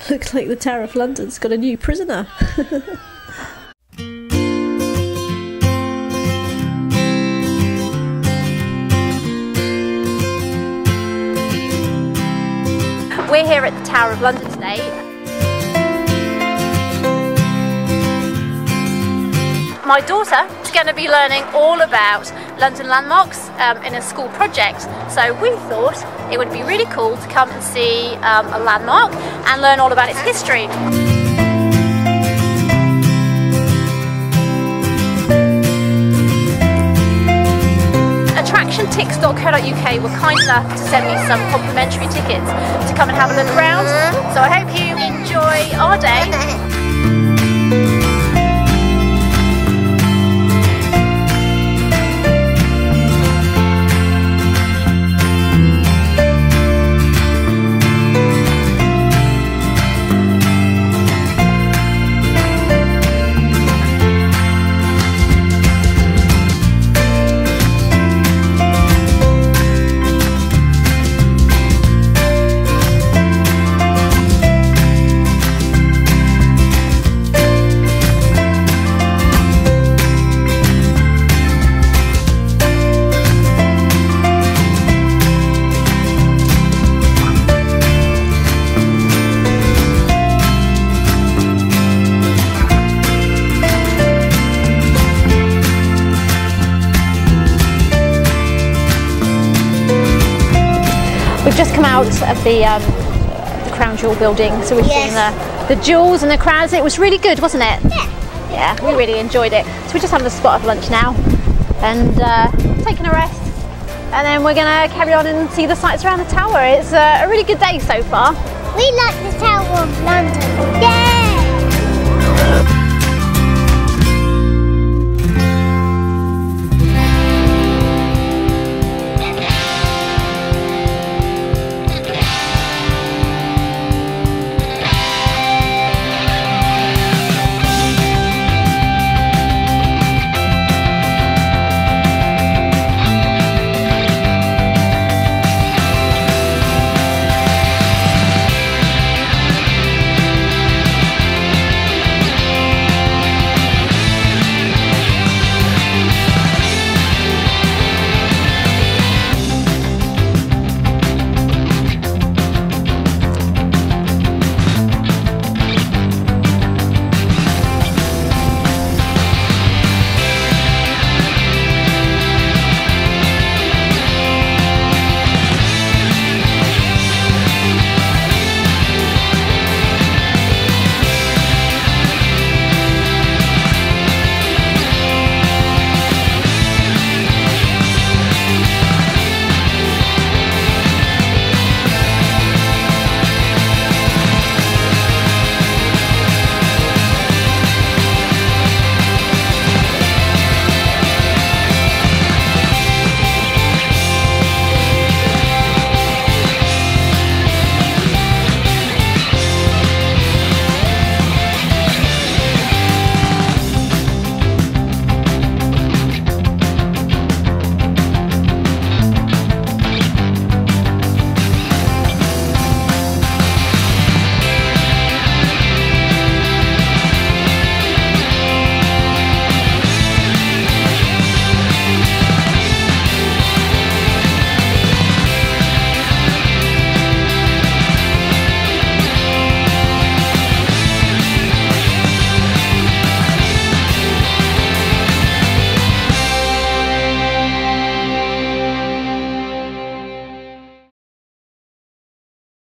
Looks like the Tower of London's got a new prisoner. We're here at the Tower of London today. My daughter is going to be learning all about London landmarks in a school project, so we thought it would be really cool to come and see a landmark and learn all about its history. Attractiontix.co.uk were kind enough to send me some complimentary tickets to come and have a look around, so I hope you enjoy our day. We've just come out of the Crown Jewel building, so we've seen the jewels and the crowds. It was really good, wasn't it? Yeah. Yeah, we really enjoyed it. So we're just having a spot of lunch now and taking a rest, and then we're going to carry on and see the sights around the tower. It's a really good day so far. We like the Tower of London. Yeah.